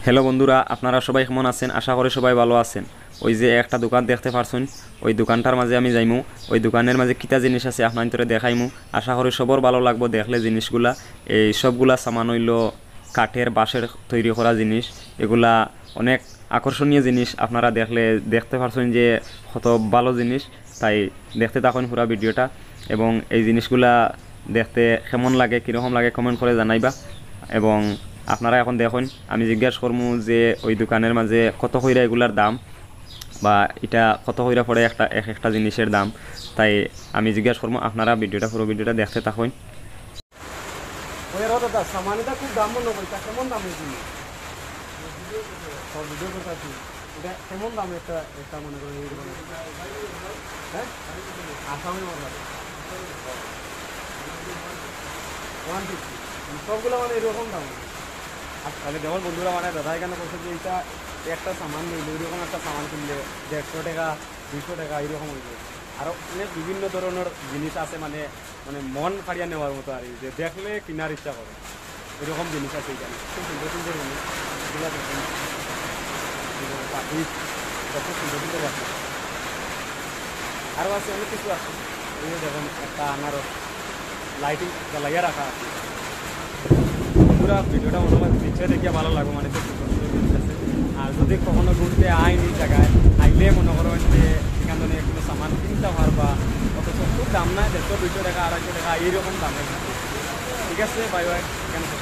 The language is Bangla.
হ্যালো বন্ধুরা, আপনারা সবাই কেমন আছেন? আশা করি সবাই ভালো আছেন। ওই যে একটা দোকান দেখতে পারছেন, ওই দোকানটার মাঝে আমি যাইমু। ওই দোকানের মাঝে কিতা জিনিস আছে আপনার দেখাইমু। আশা করি সবার ভালো লাগবো দেখলে জিনিসগুলা। এই সবগুলা সামান হইল কাঠের বাঁশের তৈরি করা জিনিস। এগুলা অনেক আকর্ষণীয় জিনিস। আপনারা দেখতে পারছেন যে কত ভালো জিনিস। তাই দেখতে থাকুন পুরো ভিডিওটা, এবং এই জিনিসগুলা দেখতে কেমন লাগে, কীরকম লাগে কমেন্ট করে জানাইবা। এবং আপনারা এখন দেখুন, আমি জিজ্ঞাসা করবো যে ওই দোকানের মাঝে কত কইরা এগুলার দাম, বা এটা কত কইরা পড়ে একটা জিনিসের দাম। তাই আমি জিজ্ঞাসা করবো, আপনারা পুরো ভিডিওটা দেখতে থাকুন। সামানিটা খুব দাম মনে করি, তা কেমন দাম এগুলো? ভিডিও করতে আছি, এটা কেমন দাম একটা একটা মনে করি? হ্যাঁ, আসামি মনে সবগুলো মানে এরকম দাম। তাহলে যেমন বন্ধুরা মানে দাদা এখানে বলছে যে এটা একটা সামান নিলে এরকম একটা সামান কিনলে 150 টাকা 200 টাকা এরকম হইবে। আরও অনেক বিভিন্ন ধরনের জিনিস আছে, মানে মানে মন ফাড়িয়া নেওয়ার মতো, আর যে দেখলে কেনার ইচ্ছা করে এরকম জিনিস আছে এখানে। খুব সুন্দর সুন্দর জিনিস এগুলো দেখুন, পাখি কত সুন্দর সুন্দর আছে। আরও আছে অনেক কিছু আছে। এই যে দেখুন একটা আনারস লাইটিং জ্বালাইয়া রাখা আছে। পুরা ভিডিওটা মনে হয় পিছিয়ে দেখিয়ে ভালো লাগবে, মানে খুব সুন্দর সুন্দর জিনিস আছে। আর যদি কখনো ঘুরতে আইন এই জায়গায় আইলে মনে করবেন যে এখান থেকে কোনো সামান কিনতে পারবা, অথচ খুব দাম না, 150 200 টাকা 250 টাকা এইরকম দামে। ঠিক আছে, বাই বাই। এখানে